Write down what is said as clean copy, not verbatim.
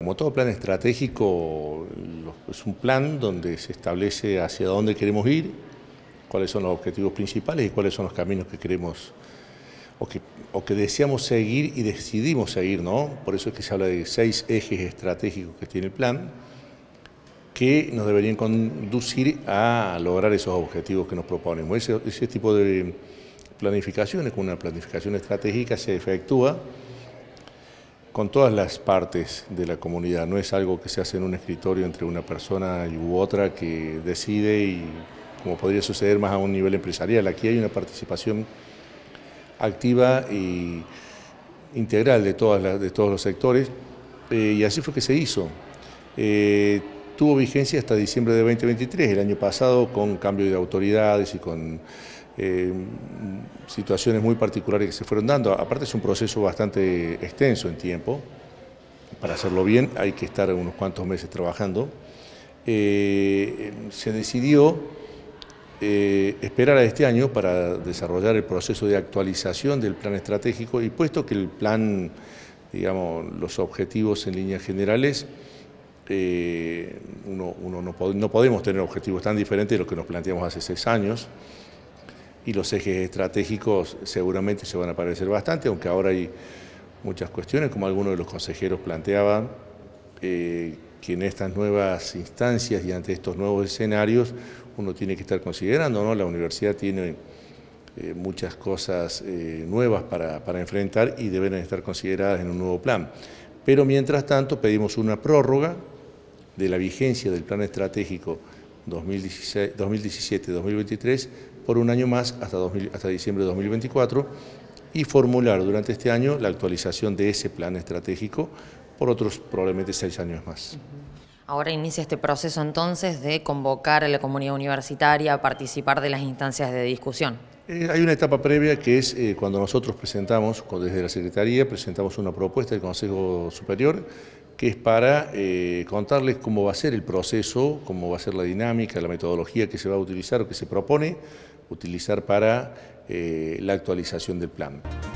Como todo plan estratégico, es un plan donde se establece hacia dónde queremos ir, cuáles son los objetivos principales y cuáles son los caminos que queremos o que deseamos seguir y decidimos seguir, ¿no? Por eso es que se habla de 6 ejes estratégicos que tiene el plan, que nos deberían conducir a lograr esos objetivos que nos proponemos. Ese tipo de planificaciones, con una planificación estratégica, se efectúa con todas las partes de la comunidad. No es algo que se hace en un escritorio entre una persona u otra que decide, y como podría suceder más a un nivel empresarial. Aquí hay una participación activa e integral de todos los sectores, y así fue que se hizo. Tuvo vigencia hasta diciembre de 2023, el año pasado, con cambio de autoridades y con situaciones muy particulares que se fueron dando. Aparte es un proceso bastante extenso en tiempo. Para hacerlo bien hay que estar unos cuantos meses trabajando. Se decidió esperar a este año para desarrollar el proceso de actualización del plan estratégico, y puesto que el plan, digamos, los objetivos en líneas generales, no podemos tener objetivos tan diferentes de los que nos planteamos hace 6 años, y los ejes estratégicos seguramente se van a parecer bastante, aunque ahora hay muchas cuestiones, como algunos de los consejeros planteaban, que en estas nuevas instancias y ante estos nuevos escenarios uno tiene que estar considerando, ¿no? La universidad tiene muchas cosas nuevas para enfrentar y deben estar consideradas en un nuevo plan. Pero mientras tanto pedimos una prórroga de la vigencia del plan estratégico 2017-2023 por un año más hasta diciembre de 2024, y formular durante este año la actualización de ese plan estratégico por otros probablemente 6 años más. Ahora inicia este proceso entonces de convocar a la comunidad universitaria a participar de las instancias de discusión. Hay una etapa previa que es cuando nosotros presentamos, desde la Secretaría, presentamos una propuesta del Consejo Superior, que es para contarles cómo va a ser el proceso, cómo va a ser la dinámica, la metodología que se va a utilizar o que se propone utilizar para la actualización del plan.